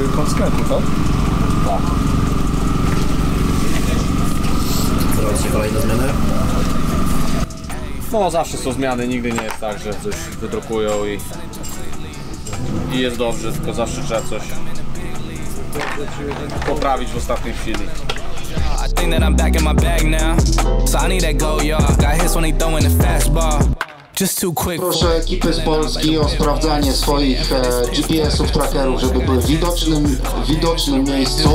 konsekwentny, tak? Tak. Zrobicie kolejne zmiany? No zawsze są zmiany, nigdy nie jest tak, że coś wydrukują i jest dobrze, tylko zawsze trzeba coś poprawić w ostatniej chwili. I think that I'm back in my bag now, so I need that go, y'all. Got hits when they throwing the fastball. Just too quick. Proszę ekipy z Polski o sprawdzanie swoich GPS-ów, trackerów, żeby były w widocznym miejscu.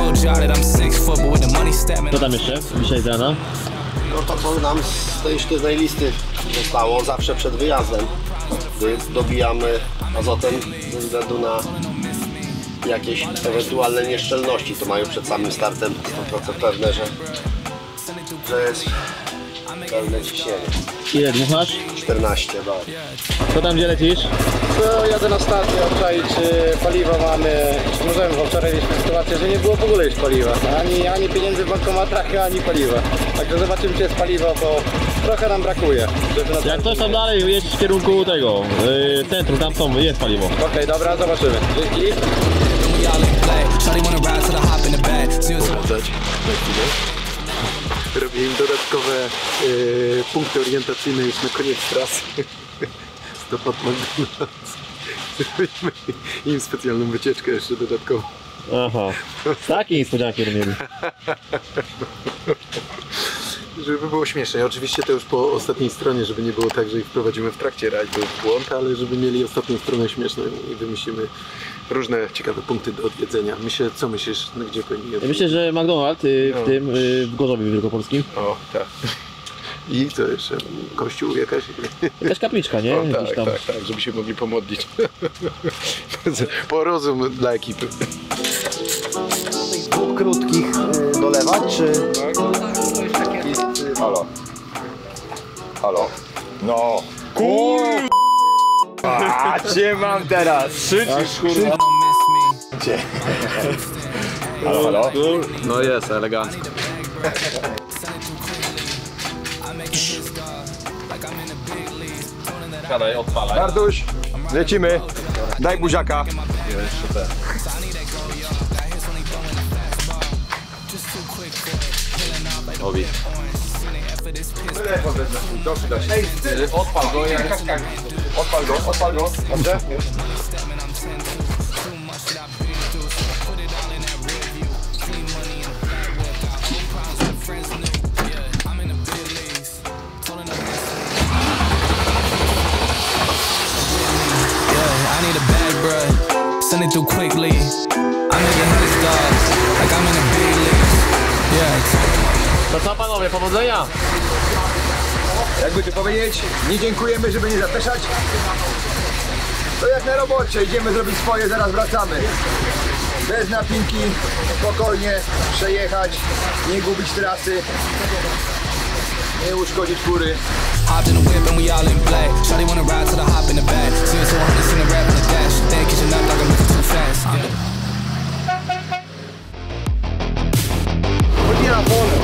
Co tam jeszcze dzisiaj z rana? No to co nam z tej sztywnej listy zostało zawsze przed wyjazdem, gdy dobijamy azotem ze względu na jakieś ewentualne nieszczelności, to mają przed samym startem 100% pewne, że jest pełne ciśnienie. Ile dmuchasz? 14 bar. Co tam, gdzie lecisz? To jadę na stację obczaić, czy paliwo mamy. Możemy, bo wczoraj mieliśmy sytuację, że nie było w ogóle już paliwa. Ani pieniędzy w bankomatach, ani paliwa. Także zobaczymy, czy jest paliwo, bo trochę nam brakuje. Jak ktoś tam dalej jeździ w kierunku tego centrum, tam są, jest paliwo. Okej, dobra, zobaczymy. Dzięki. Robię im dodatkowe punkty orientacyjne już na koniec trasy. Stop McDonald's. Zrobimy im specjalną wycieczkę jeszcze dodatkową. Aha, takie niespodzianki mieli. Żeby było śmiesznie. Oczywiście to już po ostatniej stronie, żeby nie było tak, że ich wprowadzimy w trakcie rajdu w błąd, ale żeby mieli ostatnią stronę śmieszną i wymyślimy różne ciekawe punkty do odwiedzenia. Co myślisz, gdzie powinni Ja myślę, że McDonald's w Gorzowie Wielkopolskim. O, tak. I co jeszcze? Kościół jakaś? Jakaś kapliczka, nie? O, tak, tam. tak, żeby się mogli pomodlić. Porozum dla ekipy. Dwóch krótkich dolewać, czy... Halo. Halo. No. A cię mam teraz! Kurwa. Gdzie? Halo, halo. No jest, elegancko. Siadaj, odpalaj. Bartuś, lecimy. Daj buziaka. Jeszcze ten. Obi. Odpal go, Odpal go. Dobrze? I need a bag, bruh. Send it through quickly. I make a hit stars like I'm in the big leagues. Yeah. To co panowie, powodzenia! Jakby tu powiedzieć, nie dziękujemy, żeby nie zapeszać. To jak na robocie, idziemy zrobić swoje, zaraz wracamy. Bez napinki, spokojnie przejechać, nie gubić trasy, nie uszkodzić fury. Hopped in the whip and we all in play. Shawty wanna ride till I hop in the back. 0 to 100 in the rap in the dash. They ain't catching up like I'm moving too fast. Podbieram pole.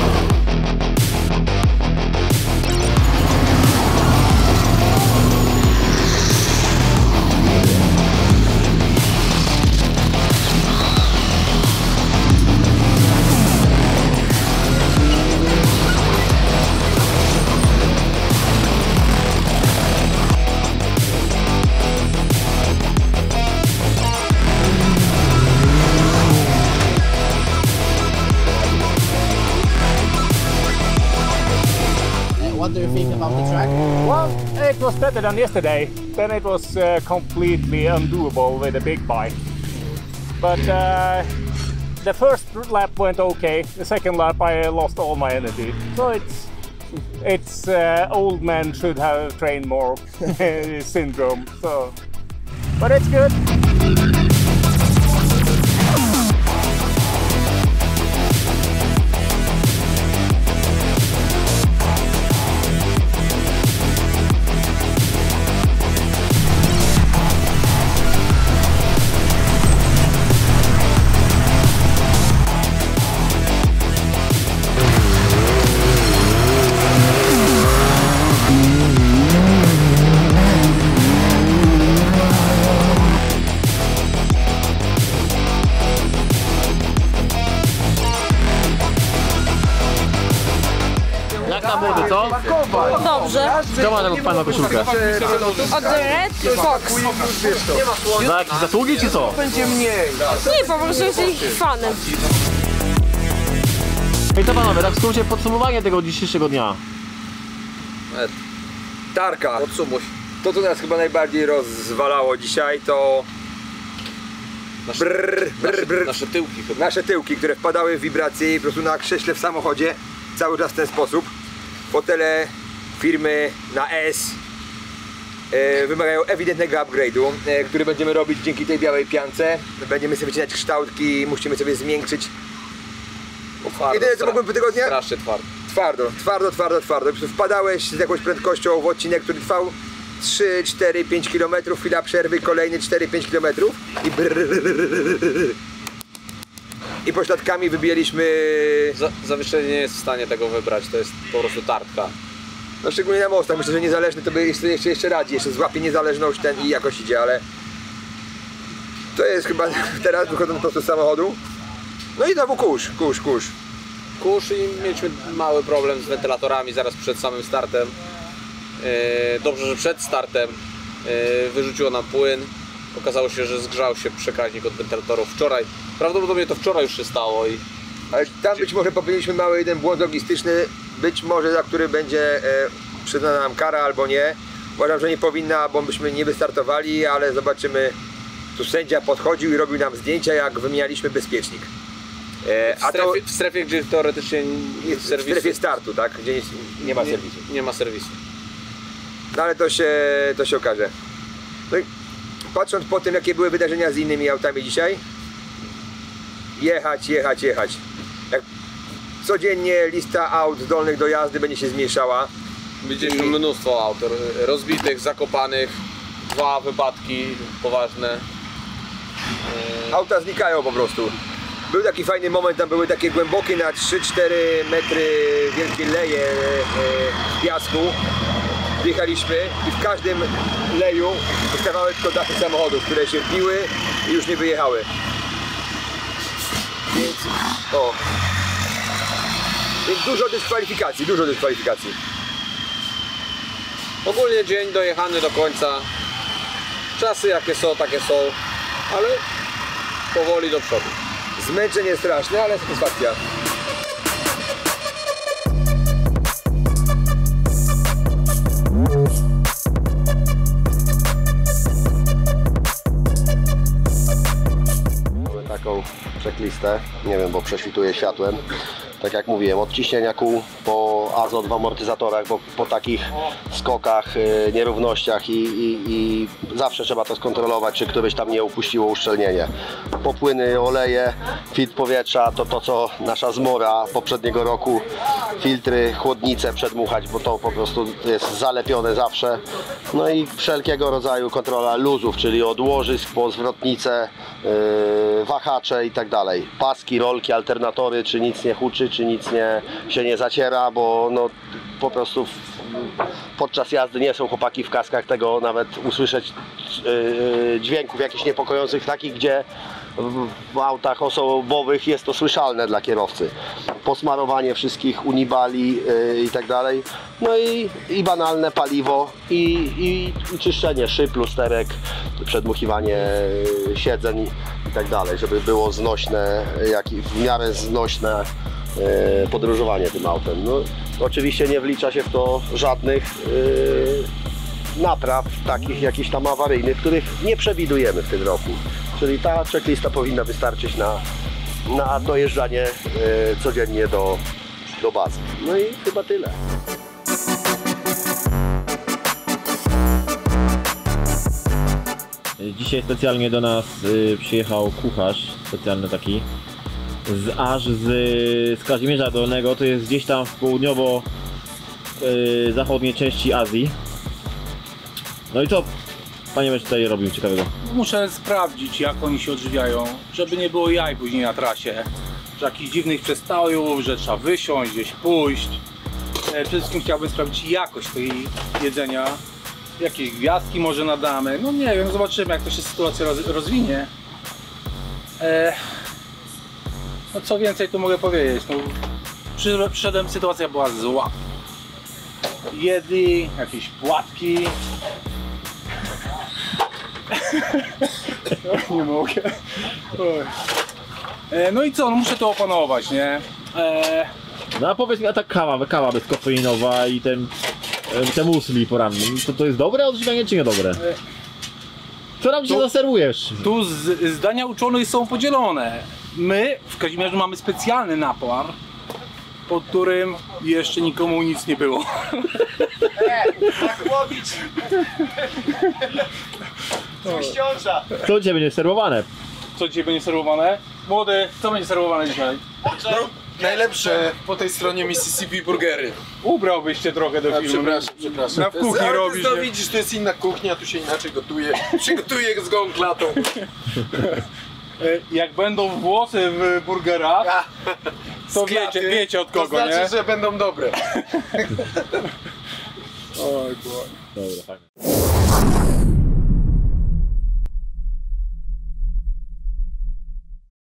What do you think about the track? Well, it was better than yesterday. Then it was completely undoable with a big bike. But the first lap went okay. The second lap I lost all my energy. So it's old men should have trained more syndrome. So, but it's good. Kto ma taką fajną koszulkę? Od The Red Fox. Za jakieś zasługi czy co? Nie, po prostu jesteś fanem. I co panowie, tak w skrócie podsumowanie tego dzisiejszego dnia. Tarka. Podsumuj. To, co nas chyba najbardziej rozwalało dzisiaj, to Nasze tyłki chyba. nasze tyłki, które wpadały w wibracje i po prostu na krześle w samochodzie cały czas w ten sposób. Fotele firmy na S wymagają ewidentnego upgrade'u, który będziemy robić dzięki tej białej piance. Będziemy sobie wycinać kształtki, musimy sobie zmiękczyć. Jedyne co mogłem po tygodniu? Strasznie twardo. Twardo. Po prostu wpadałeś z jakąś prędkością w odcinek, który trwał 3, 4, 5 km, chwila przerwy, kolejny 4-5 km i pośladkami wybijaliśmy. Zawieszenie nie jest w stanie tego wybrać, to jest po prostu tartka. No szczególnie na mostach, myślę, że niezależny to by jeszcze radzi, jeszcze złapie niezależność ten i jakoś idzie, ale to jest chyba teraz wychodząc po prostu z samochodu. No i znowu kurz. I mieliśmy mały problem z wentylatorami zaraz przed samym startem. Dobrze, że przed startem wyrzuciło nam płyn. Okazało się, że zgrzał się przekaźnik od wentylatorów wczoraj. Prawdopodobnie to wczoraj już się stało. Ale tam być może popełniliśmy mały jeden błąd logistyczny, być może za który będzie przyznana nam kara albo nie. Uważam, że nie powinna, bo byśmy nie wystartowali, ale zobaczymy. Tu sędzia podchodził i robił nam zdjęcia, jak wymienialiśmy bezpiecznik. W strefie, gdzie teoretycznie jest w serwisu. strefie startu, tak? Gdzie nie ma serwisu. Nie ma serwisu. No ale to się okaże. No i patrząc po tym, jakie były wydarzenia z innymi autami dzisiaj, jechać. Jak codziennie lista aut zdolnych do jazdy będzie się zmniejszała. Widzieliśmy mnóstwo aut rozbitych, zakopanych, 2 wypadki poważne. Auta znikają po prostu. Był taki fajny moment, tam były takie głębokie na 3-4 metry wielkie leje piasku. Wjechaliśmy i w każdym leju wystawały tylko dachy samochodów, które się wbiły i już nie wyjechały. Więc dużo dyskwalifikacji. Ogólnie dzień dojechany do końca. Czasy jakie są, takie są, ale powoli do przodu. Zmęczenie straszne, ale satysfakcja. Mamy taką checklistę, nie wiem, bo prześwituje światłem. Tak jak mówiłem, od ciśnienia kół po azot w amortyzatorach, bo po takich skokach, nierównościach i zawsze trzeba to skontrolować, czy któryś tam nie upuściło uszczelnienie. Popłyny, oleje, filtr powietrza, to co nasza zmora poprzedniego roku, filtry, chłodnice przedmuchać, bo to po prostu jest zalepione zawsze. No i wszelkiego rodzaju kontrola luzów, czyli od łożysk po zwrotnice, wahacze i tak dalej. Paski, rolki, alternatory, czy nic nie huczy, czy nic się nie zaciera, bo no po prostu podczas jazdy nie są chłopaki w kaskach tego nawet usłyszeć dźwięków jakichś niepokojących, takich gdzie w autach osobowych jest to słyszalne dla kierowcy. Posmarowanie wszystkich unibali i tak dalej. No i banalne paliwo i czyszczenie szyb, lusterek, przedmuchiwanie siedzeń i tak dalej, żeby było znośne, w miarę znośne podróżowanie tym autem. No, oczywiście nie wlicza się w to żadnych napraw takich jakichś tam awaryjnych, których nie przewidujemy w tym roku. Czyli ta checklista powinna wystarczyć na dojeżdżanie codziennie do bazy. No i chyba tyle. Dzisiaj specjalnie do nas przyjechał kucharz, specjalny taki, z Kazimierza Dolnego, to jest gdzieś tam w południowo-zachodniej części Azji. No i co panie mecz tutaj robił ciekawego? Muszę sprawdzić, jak oni się odżywiają, żeby nie było jaj później na trasie, że jakichś dziwnych przestojów, że trzeba wysiąść, gdzieś pójść. Przede wszystkim chciałbym sprawdzić jakość tej jedzenia, jakieś gwiazdki może nadamy, no nie wiem, zobaczymy, jak to się sytuacja rozwinie. No co więcej tu mogę powiedzieć, no, przyszedłem, sytuacja była zła. jedli, jakieś płatki. Nie mogę. Oj. No i co, no muszę to opanować, nie? No a powiedz mi, a ta kawa bezkofeinowa i te musli poranne, to jest dobre odżywianie czy niedobre? Co nam się zaserwujesz? Tu zdania uczonych są podzielone. My w Kazimierzu mamy specjalny napar, pod którym jeszcze nikomu nic nie było. Tak łowić! Tłuściąca! Co dzisiaj będzie serwowane? Co dzisiaj będzie serwowane? Młody, co będzie serwowane dzisiaj? No, najlepsze po tej stronie Mississippi burgery. Ubrałbyś się trochę do filmu. Przepraszam. Na kuchni ale robisz. No widzisz, to jest inna kuchnia, tu się inaczej gotuje. Przygotuję z gołą klatą. Jak będą włosy w burgerach, to wiecie od kogo, to znaczy, nie? że będą dobre. Oj, boy. Dobra, fajnie.